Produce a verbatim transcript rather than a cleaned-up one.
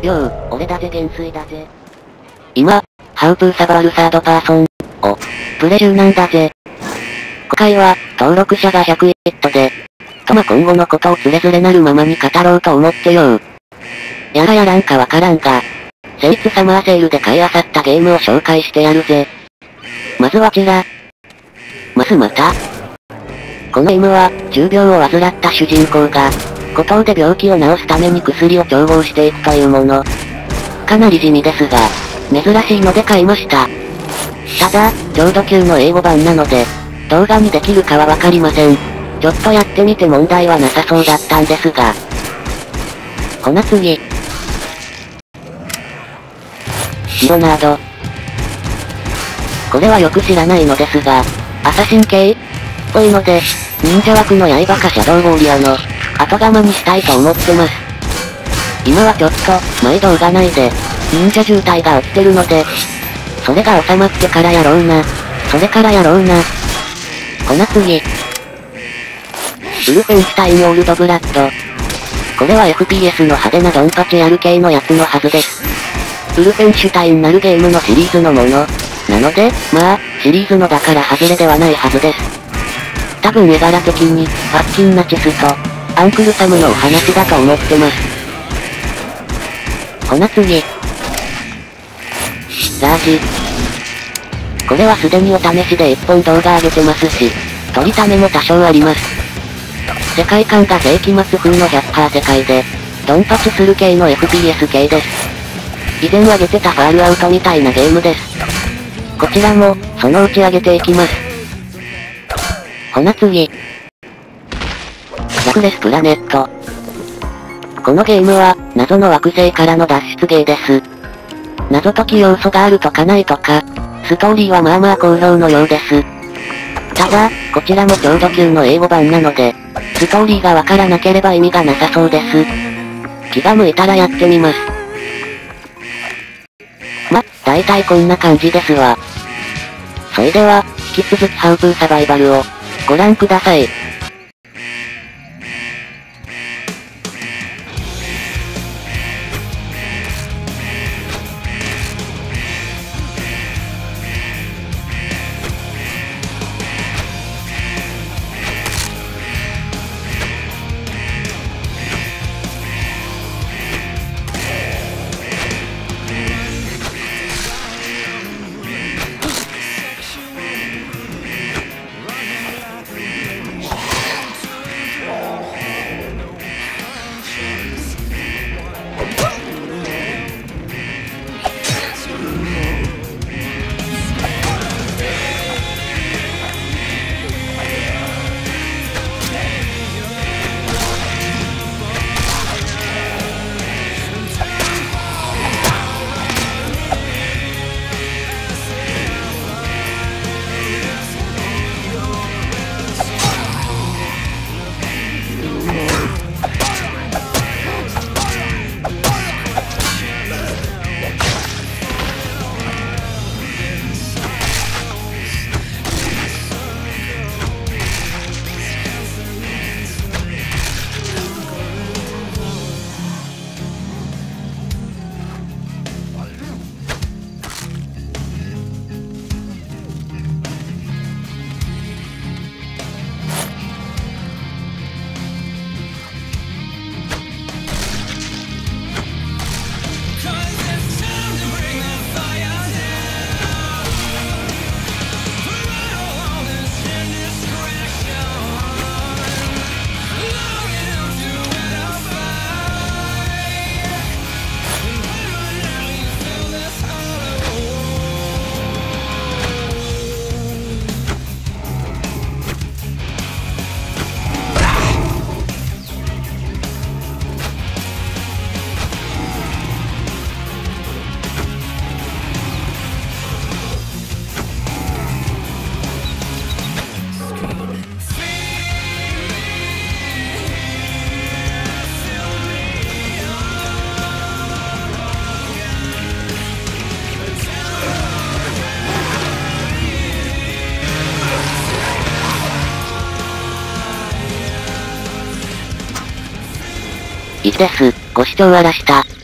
よう、俺だぜ元帥だぜ。今、ハウプーサバールサードパーソンを、プレ中なんだぜ。今回は、登録者がひゃくいちで、とま今後のことをつれづれなるままに語ろうと思ってよう。やらやらんかわからんが、聖地サマーセールで買い漁ったゲームを紹介してやるぜ。まずはちら。ますまた。このゲームは、重病を患った主人公が、孤島で病気を治すために薬を調合していくというもの。かなり地味ですが、珍しいので買いました。ただ、浄土級の英語版なので、動画にできるかはわかりません。ちょっとやってみて問題はなさそうだったんですが。ほな次。シロナード。これはよく知らないのですが、アサシン系っぽいので、忍者枠の刃かシャドウウォーリアの後釜にしたいと思ってます。今はちょっと、毎動画内で、忍者渋滞が起きてるので、それが収まってからやろうな。それからやろうな。ほな次。ウルフェンシュタインオールドブラッド。これは エフピーエス の派手なドンパチやる系のやつのはずです。ウルフェンシュタインなるゲームのシリーズのもの。なので、まあ、シリーズのだから外れではないはずです。多分絵柄的に、ファッキンナチスと、アンクルサムのお話だと思ってます。ほな次。ラージ。これはすでにお試しでいっぽん動画上げてますし、撮りためも多少あります。世界観が世紀末風の ひゃくパーセント 世界で、ドンパチする系の エフピーエス 系です。以前上げてたファールアウトみたいなゲームです。こちらも、そのうち上げていきます。ほな次。ラクレスプラネット。このゲームは、謎の惑星からの脱出ゲーです。謎解き要素があるとかないとか、ストーリーはまあまあ好評のようです。ただ、こちらも浄土級の英語版なので、ストーリーがわからなければ意味がなさそうです。気が向いたらやってみます。ま、大体こんな感じですわ。それでは、引き続きハウプーサバイバルを、ご覧ください。いちです。ご視聴あらした。